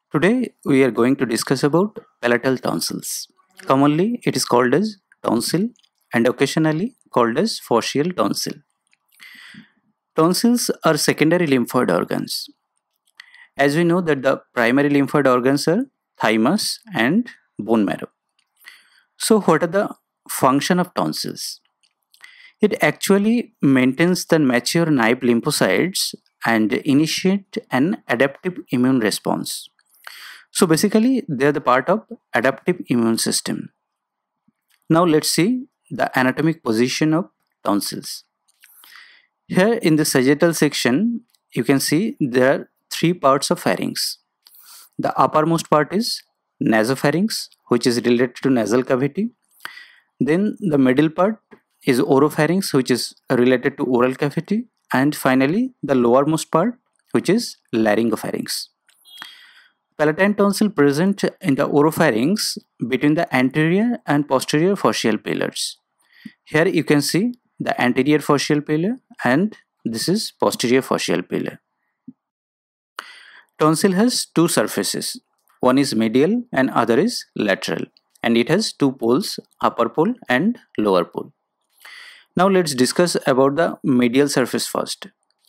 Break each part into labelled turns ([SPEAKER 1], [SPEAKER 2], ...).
[SPEAKER 1] Today we are going to discuss about palatal tonsils. Commonly it is called as tonsil and occasionally called as phacial tonsil. Tonsils are secondary lymphoid organs. As we know that the primary lymphoid organs are thymus and bone marrow. So what are the function of tonsils? It actually maintains the mature naive lymphocytes and initiate an adaptive immune response. So basically, they are the part of adaptive immune system. Now let's see the anatomic position of tonsils. Here in the sagittal section, you can see there are three parts of pharynx. The uppermost part is nasopharynx, which is related to nasal cavity. Then the middle part is oropharynx, which is related to oral cavity. And finally, the lowermost part, which is laryngopharynx. Palatine tonsil present in the oropharynx between the anterior and posterior fascial pillars. Here you can see the anterior fascial pillar and this is posterior fascial pillar. Tonsil has two surfaces. One is medial and other is lateral, and it has two poles, upper pole and lower pole. Now let's discuss about the medial surface first.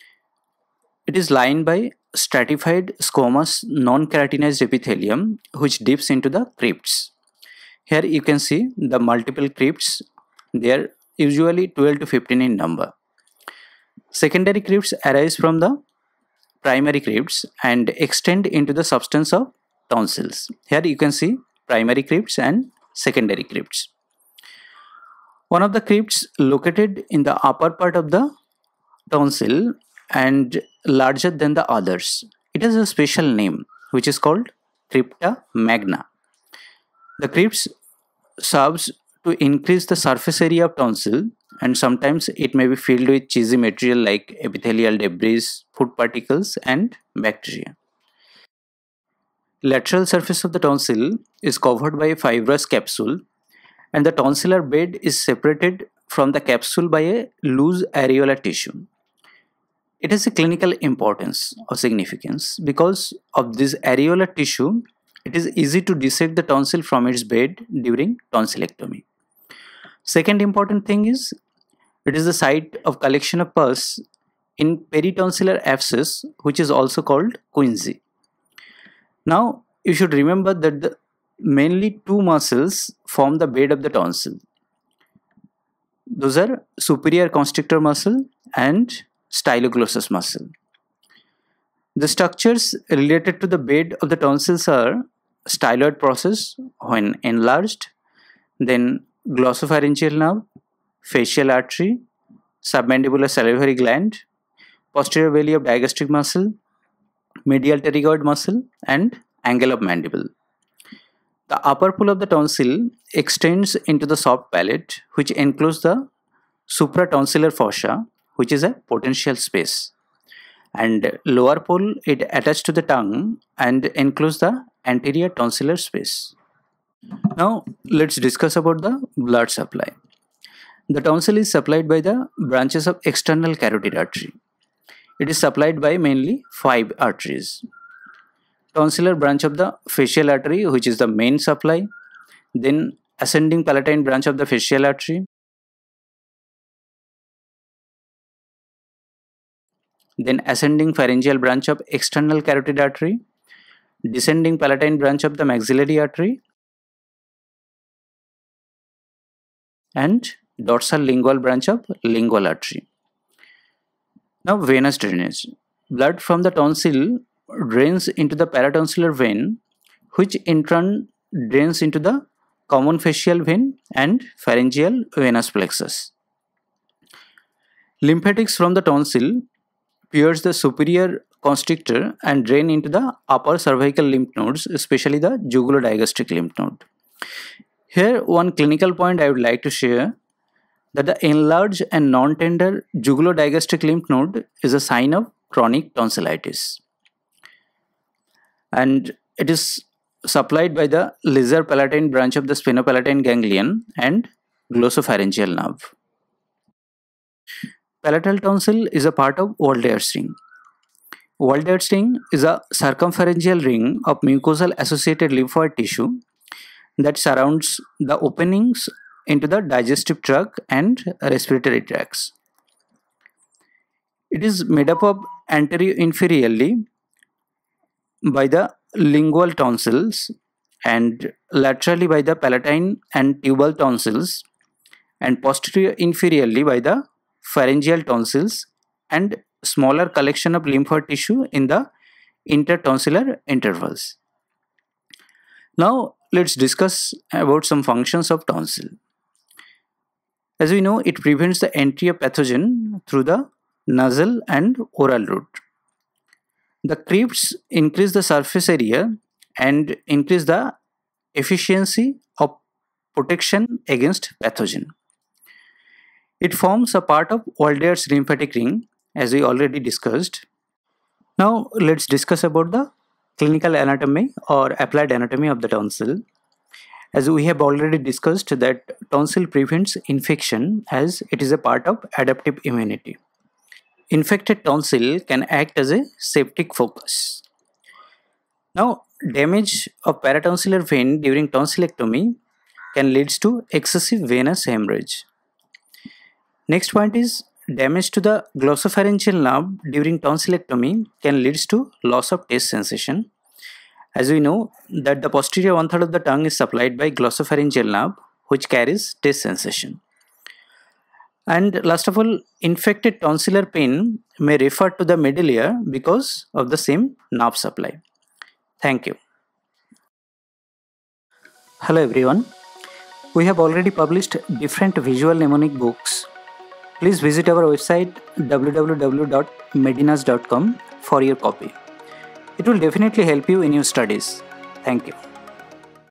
[SPEAKER 1] It is lined by stratified squamous non-keratinized epithelium which dips into the crypts. Here you can see the multiple crypts. They are usually 12 to 15 in number. Secondary crypts arise from the primary crypts and extend into the substance of tonsils. Here you can see primary crypts and secondary crypts. One of the crypts located in the upper part of the tonsil and larger than the others. It has a special name which is called crypta magna. The crypts serves to increase the surface area of tonsil, and sometimes it may be filled with cheesy material like epithelial debris, food particles and bacteria. Lateral surface of the tonsil is covered by a fibrous capsule and the tonsillar bed is separated from the capsule by a loose areolar tissue. It has a clinical importance or significance because of this areolar tissue. It is easy to dissect the tonsil from its bed during tonsillectomy. Second important thing is it is the site of collection of pus in peritonsillar abscess, which is also called quinsy. Now you should remember that mainly two muscles form the bed of the tonsil. Those are superior constrictor muscle and styloglossus muscle. The structures related to the bed of the tonsils are styloid process when enlarged, then glossopharyngeal nerve, facial artery, submandibular salivary gland, posterior valley of digastric muscle, medial pterygoid muscle and angle of mandible. The upper pole of the tonsil extends into the soft palate which encloses the supratonsillar fossa, which is a potential space, and lower pole it attached to the tongue and encloses the anterior tonsillar space. Now let's discuss about the blood supply. The tonsil is supplied by the branches of external carotid artery. It is supplied by mainly 5 arteries. Tonsillar branch of the facial artery, which is the main supply, then ascending palatine branch of the facial artery, then ascending pharyngeal branch of external carotid artery, descending palatine branch of the maxillary artery, and dorsal lingual branch of lingual artery. Now venous drainage. Blood from the tonsil drains into the paratonsillar vein, which in turn drains into the common facial vein and pharyngeal venous plexus. Lymphatics from the tonsil pierce the superior constrictor and drain into the upper cervical lymph nodes, especially the jugulodigastric lymph node. Here, one clinical point I would like to share that the enlarged and non-tender jugulodigastric lymph node is a sign of chronic tonsillitis, and it is supplied by the lesser palatine branch of the sphenopalatine ganglion and glossopharyngeal nerve. Palatal tonsil is a part of Waldeyer ring. Waldeyer's ring is a circumferential ring of mucosal associated lymphoid tissue that surrounds the openings into the digestive tract and respiratory tracts. It is made up of anterio-inferiorly by the lingual tonsils and laterally by the palatine and tubal tonsils, and posterior-inferiorly by the pharyngeal tonsils and smaller collection of lymphoid tissue in the intertonsillar intervals. Now let's discuss about some functions of tonsil. As we know, it prevents the entry of pathogen through the nasal and oral route. The crypts increase the surface area and increase the efficiency of protection against pathogen. It forms a part of Waldeyer's lymphatic ring, as we already discussed. Now let's discuss about the clinical anatomy or applied anatomy of the tonsil. As we have already discussed that tonsil prevents infection as it is a part of adaptive immunity. Infected tonsil can act as a septic focus. Now, damage of paratonsillar vein during tonsillectomy can lead to excessive venous hemorrhage. Next point is damage to the glossopharyngeal nerve during tonsillectomy can lead to loss of taste sensation. As we know that the posterior one-third of the tongue is supplied by glossopharyngeal nerve, which carries taste sensation. And last of all, infected tonsillar pain may refer to the middle ear because of the same nerve supply. Thank you. Hello everyone. We have already published different visual mnemonic books. Please visit our website www.medinas.com for your copy. It will definitely help you in your studies. Thank you.